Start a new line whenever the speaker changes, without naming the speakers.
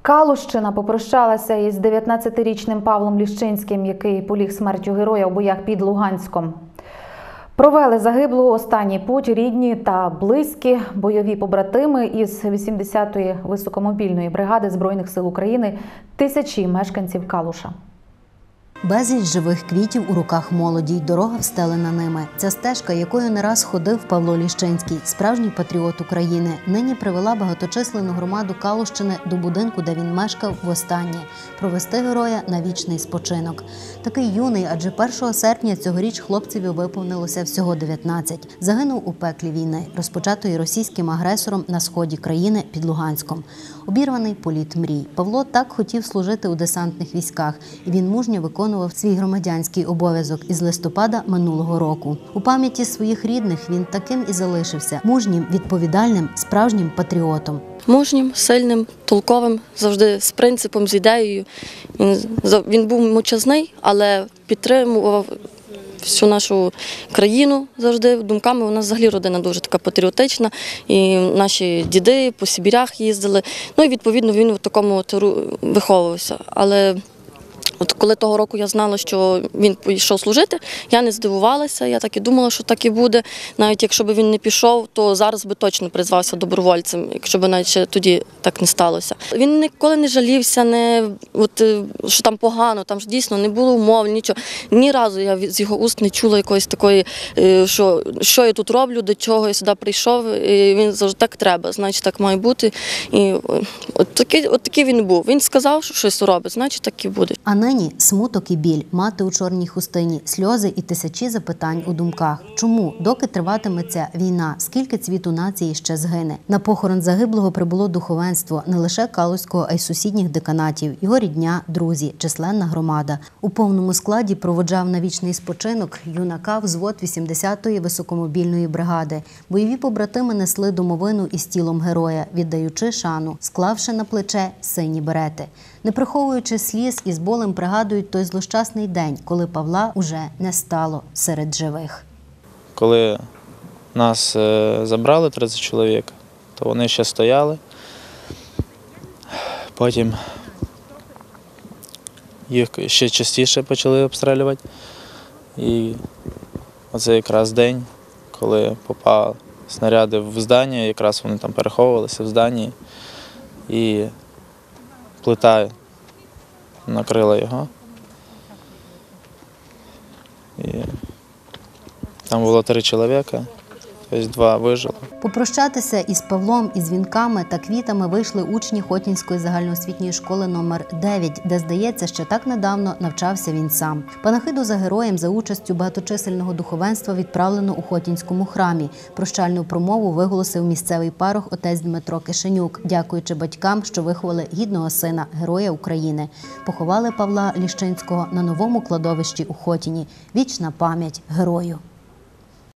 Калущина попрощалася із 19-річним Павлом Ліщинським, який поліг смертю героя у боях під Луганськом. Провели загиблого останній путь рідні та близькі, бойові побратими із 80-ї високомобільної бригади Збройних сил України, тисячі мешканців Калуша.
Безліч живих квітів у руках молоді й дорога встелена ними. Ця стежка, якою не раз ходив Павло Ліщинський, справжній патріот України, нині привела багаточисленну громаду Калущини до будинку, де він мешкав востаннє – провести героя на вічний спочинок. Такий юний, адже 1 серпня цьогоріч хлопцеві виповнилося всього 19. Загинув у пеклі війни, розпочатої російським агресором на сході країни під Луганськом. Обірваний політ мрій. Павло так хотів служити у десантних військах, і він мужньо виконував свій громадянський обов'язок із листопада минулого року. У пам'яті своїх рідних він таким і залишився – мужнім, відповідальним, справжнім патріотом.
Мужнім, сильним, толковим, завжди з принципом, з ідеєю. Він був мовчазний, але підтримував всю нашу країну завжди думками. У нас взагалі родина дуже така патріотична, і наші діди по Сибірях їздили. Ну і відповідно він в такому виховувався. Але от коли того року я знала, що він пішов служити, я не здивувалася, я так і думала, що так і буде. Навіть якщо б він не пішов, то зараз би точно призвався добровольцем, якщо б навіть ще тоді так не сталося. Він ніколи не жалівся, що там погано, там ж дійсно не було умов, нічого. Ні разу я з його уст не чула якоїсь такої, що я тут роблю, до чого я сюди прийшов, і він завжди так треба, значить так має бути. І от такий він був. Він сказав, що щось робить, значить так і буде.
А нині смуток і біль, мати у чорній хустині, сльози і тисячі запитань у думках. Чому? Доки триватиме ця війна? Скільки цвіту нації ще згине? На похорон загиблого прибуло духовенство не лише Калузького, а й сусідніх деканатів, його рідня, друзі, численна громада. У повному складі проводжав на вічний спочинок юнака взвод 80-ї високомобільної бригади. Бойові побратими несли домовину із тілом героя, віддаючи шану, склавши на плече сині берети. Не приховуючи сліз, із болем пригадують той злощасний день, коли Павла уже не стало серед живих.
Коли нас забрали 30 чоловік, то вони ще стояли. Потім їх ще частіше почали обстрілювати. І оце якраз день, коли попали снаряди в здання, якраз вони там переховувалися в зданні. І плита накрила його. І там було 3 чоловіка, тобто 2 вижили.
Попрощатися із Павлом із вінками та квітами вийшли учні Хотінської загальноосвітньої школи номер 9, де, здається, ще так недавно навчався він сам. Панахиду за героєм за участю багаточисельного духовенства відправлено у Хотінському храмі. Прощальну промову виголосив місцевий парох отець Дмитро Кишенюк, дякуючи батькам, що виховали гідного сина, героя України. Поховали Павла Ліщинського на новому кладовищі у Хотіні. Вічна пам'ять герою.